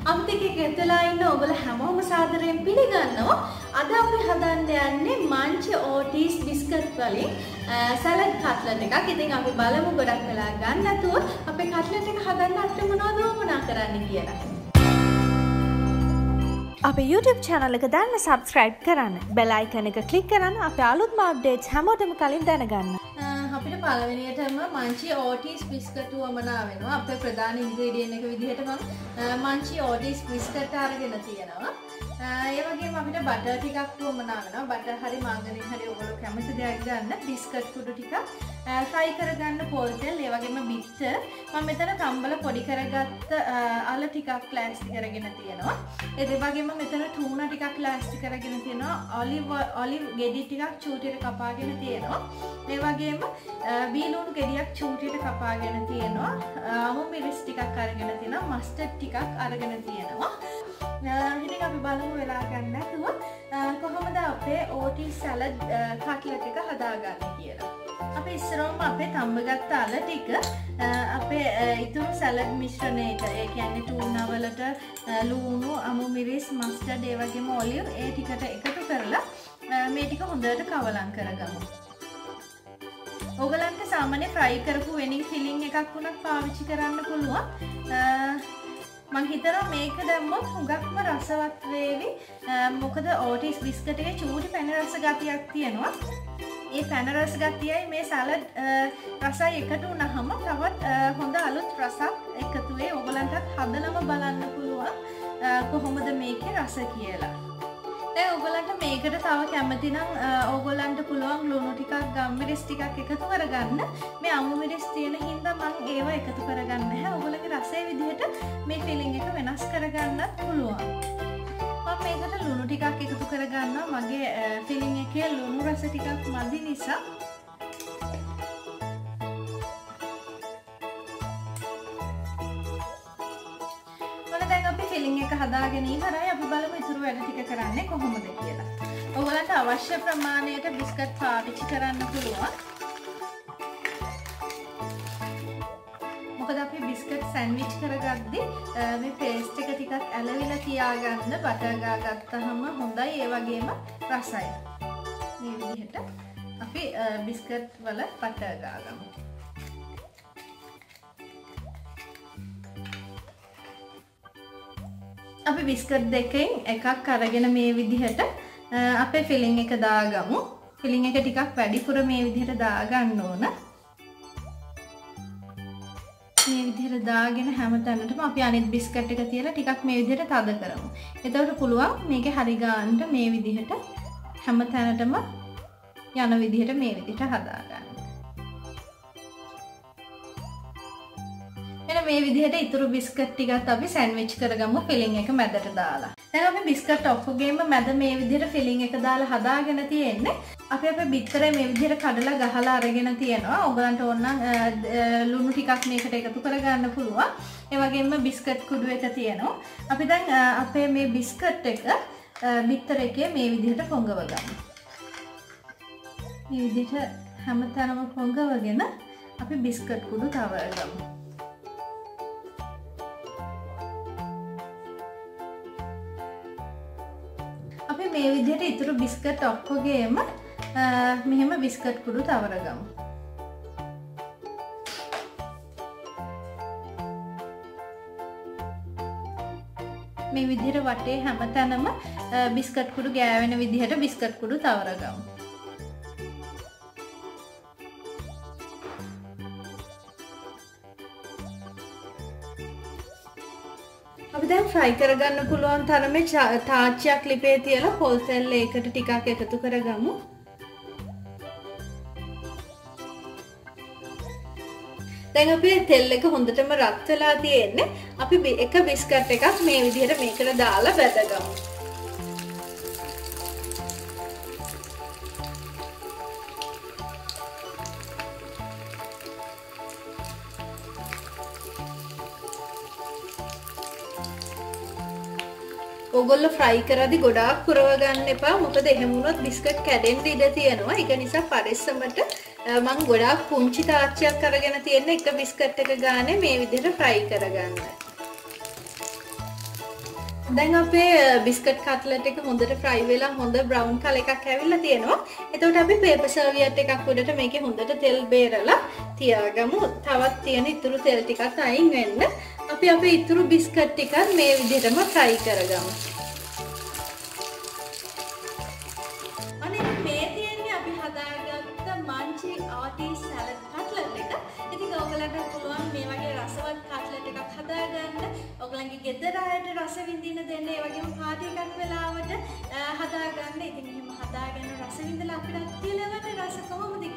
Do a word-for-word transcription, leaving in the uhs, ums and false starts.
අපිට ගෙදලා ඉන්න ඔයගොල්ලෝ හැමෝම සාදරයෙන් පිළිගන්නවා. අද අපි හදන්න යන්නේ මන්ච් ඕටිස් බිස්කට් වලින් සලාඩ් කට්ලට් එකක්. ඉතින් අපි බලමු ගොඩක් වෙලා ගන්න නැතුව අපේ කට්ලට් එක හදන්න අපිට මොනවද වුණා කරන්න කියලා. අපේ YouTube channel එක දැන්ම subscribe කරන්න. bell icon එක click කරන්න අපේ අලුත්ම updates හැමෝටම කලින් දැනගන්න. අපිට පළවෙනියටම මන්චි ඕටිස් බිස්කට් වමනා වෙනවා. අපේ ප්‍රධාන ඉන්ග්‍රීඩියන්ට් එක විදිහට මම මන්චි ඕටිස් බිස්කට් අරගෙන තියෙනවා. ඒ වගේම අපිට බටර් ටිකක් වමනා වෙනවා. බටර් හරි මාගරින් හරි ඔයගොල්ලෝ කැමති දෙයක් ගන්න. බිස්කට් කුඩු ටිකක් ෆ්‍රයි කරගන්න පොල් තෙල්, ඒ වගේම බිත්තර. මම මෙතන තම්බල පොඩි කරගත්ත අල ටිකක් ප්ලාස්ටික් කරගෙන තියෙනවා. ඒ වගේම මෙතන ටූනා ටිකක් ප්ලාස්ටික් කරගෙන තියෙනවා. ඔලිව් ඔලිව් ගෙඩි ටිකක් චූටියට කපාගෙන තියෙනවා. ඒ වගේම බීලුණු ගෙඩියක් චූටියට කපාගෙන තියෙනවා. අමු මිරිස් ටිකක් අරගෙන තියෙනවා. මස්ටර්ඩ් ටිකක් අරගෙන තියෙනවා. ඉතින් අපි බලමු වෙලා ගන්න නැතුව කොහොමද අපේ ඕටිස් සලාඩ් කට්ලට් එක හදාගන්නේ කියලා. අපි ඉස්සරහම අපේ තම්බගත්ත අල ටික අපේ ඉතුරු සලාඩ් මිශ්‍රණයට, ඒ කියන්නේ ටූනා වලට ලුණු, අමු මිරිස්, මස්ටර්ඩ්, ඒ වගේම ඔලිව් ඒ ටිකට එකතු කරලා මේ ටික හොඳට කවලම් කරගමු. ඔයගලන්ට සාමාන්‍ය ෆ්‍රයි කරපු වෙනින් ෆිලිං එකක් වුණත් පාවිච්චි කරන්න පුළුවන්. මම හිතනවා මේක දැම්මොත් හුඟක්ම රසවත් වේවි. මොකද ඕටිස් බිස්කට් එකේ චූටි පැණි රස ගතියක් තියෙනවා. ඒ පැණි රස ගතියයි මේ සලාඩ් රසයි එකතු වුණාම තවත් හොඳ අලුත් රසක් එකතු වෙයි. ඔයගලන්ටත් හදලම බලන්න පුළුවන් කොහොමද මේකේ රස කියලා. දැන් ඔයගලන්ට මේකට තව කැමති නම් ඔයගලන්ට පුළුවන් ලුණු ටිකක්, ගම්මිරිස් ටිකක් එකතු කරගන්න. මේ අමු මිරිස් තියෙන හින්දා මම ඒව එකතු කරගන්නේ නැහැ. ඔයගලගේ රසයේ විදිහට මේ ෆිලිං එක වෙනස් කරගන්නත් පුළුවන්. මම මේකට ලුණු ටිකක් එකතු කරගන්නවා. මගේ ෆිලිං එකේ ලුණු රස ටිකක් මදි නිසා. ෆිලිං එක හදාගෙන ඉවරයි. අපි බලමු ඉතුරු වැඩ ටික කරන්නේ කොහොමද කියලා. ඔයගලන්ට අවශ්‍ය ප්‍රමාණයට බිස්කට් පාවිච්චි කරන්න පුළුවන්. මොකද අපි බිස්කට් සෑන්ඩ්විච් කරගද්දි මේ පේස්ට් එක ටිකක් ඇලවිලා තියාගන්න බටර් ගාගත්තාම හොඳයි. ඒ වගේම රසයි. මේ විදිහට අපි බිස්කට් වල බටර් ගාගමු. අපි බිස්කට් දෙකෙන් එකක් අරගෙන මේ විදිහට අපේ ෆිලිං එක දාගමු. ෆිලිං එක ටිකක් වැඩිපුර මේ විදිහට දාගන්න ඕන. මේ විදිහට දාගෙන හැමතැනටම අපි අනිත් බිස්කට් එක තියලා ටිකක් මේ විදිහට තද කරමු. එතකොට පුළුවන් මේකේ හරි ගන්නට මේ විදිහට හැමතැනටම යන විදිහට මේ විදිහට හදාගන්න. මේ විදිහට ඉතුරු බිස්කට් ටිකත් අපි සෑන්ඩ්විච් කරගමු ෆිලිං එක මැදට දාලා. දැන් අපි බිස්කට් ඔක්කොගේම මැද මේ විදිහට ෆිලිං එක දාලා හදාගෙන තියෙන්නේ. අපි අපේ බිත්තරේ මේ විදිහට කඩලා ගහලා අරගෙන තියෙනවා. ඔයගලන්ට ඕන නම් ලුණු ටිකක් මේකට එකතු කරගන්න පුළුවන්. ඒ වගේම බිස්කට් කුඩු එක තියෙනවා. අපි දැන් අපේ මේ බිස්කට් එක බිත්තර එකේ මේ විදිහට පොඟව ගමු. මේ විදිහට හැමතැනම පොඟවගෙන අපි බිස්කට් කුඩු තවරගමු. අපි මේ විදිහට ඉතුරු බිස්කට් ඔක්කොගේම මෙහෙම බිස්කට් කුඩු තවරගමු. මේ විදිහට වටේ හැමතැනම බිස්කට් කුඩු ගෑවෙන විදිහට බිස්කට් කුඩු තවරගමු. අපි දැන් ෆ්‍රයි කරගන්න පුළුවන් තරමේ තාච්චියක් ලිපේ තියලා පොල් තෙල් ඒකට ටිකක් එකතු කරගමු. දැන් අපි තෙල් එක හොඳටම රත් වෙලා තියෙන්නේ. අපි එක බිස්කට් එකක් මේ විදිහට මේකට දාලා බැදගමු. ඔයගොල්ලෝ ෆ්‍රයි කරද්දි ගොඩාක් පුරව ගන්න එපා. මොකද එහෙම වුණොත් බිස්කට් කැඩෙන්න ඉඩ තියෙනවා. ඒක නිසා පරිස්සමට මම ගොඩාක් පුංචි තාච්චියක් අරගෙන තියෙන එක බිස්කට් එක ගානේ මේ විදිහට ෆ්‍රයි කරගන්න. දැන් අපේ බිස්කට් කට්ලට් එක හොඳට ෆ්‍රයි වෙලා හොඳ බ්‍රවුන් කලර් එකක් ඇවිල්ලා තියෙනවා. එතකොට අපි පේපර් සර්වියට් එකක් උඩට මේකේ හොඳට තෙල් බේරලා තියාගමු. තවත් තියෙන ඉතුරු තෙල් ටිකත් අයින් වෙන්න. අපි අපේ ඉතුරු බිස්කට් ටිකත් මේ විදිහටම ෆ්‍රයි කරගමු. අනේ මේ තියෙන්නේ අපි හදාගත්ත මන්චි ආටිස් සලාඩ් කට්ලට් එක. ඉතින් ඔයගලන්ට පුළුවන් මේ වගේ රසවත් කට්ලට් එකක් හදාගන්න. ඔයගලන්ගේ ගෙදර අයට රස විඳින්න දෙන්න, ඒ වගේම පාටි එකක් වෙලාවට හදාගන්න. ඉතින් එහෙම හදාගෙන රස විඳලා අපිට කියලාවනේ රස කොහොමද